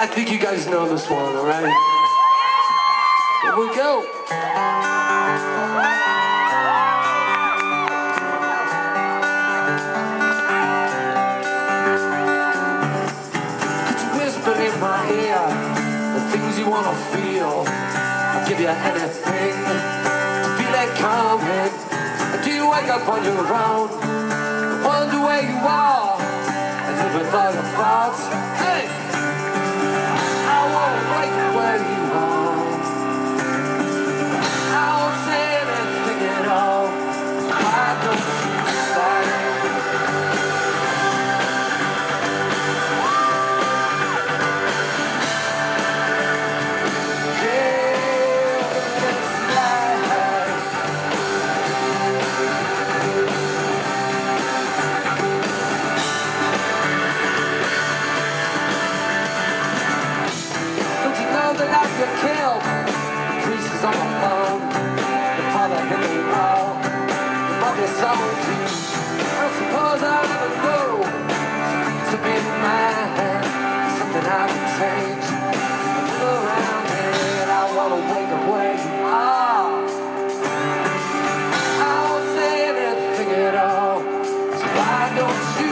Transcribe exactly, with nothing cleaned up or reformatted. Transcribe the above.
I think you guys know this one, all right? Here we go. Could you whisper in my ear the things you wanna feel? I'll give you anything to feel it coming. Do you wake up on your own and wonder where you are and live with all your thoughts? Hey! I won't wake up where you are. I won't say anything at all. Why don't you stay? The life you killed, the priest is on the phone, the father hit the wall, the mother's sold you. I don't suppose I'll ever know. To be mine, something I can change. I look around here, I wanna wake up where you are. I won't say anything at all, so why don't you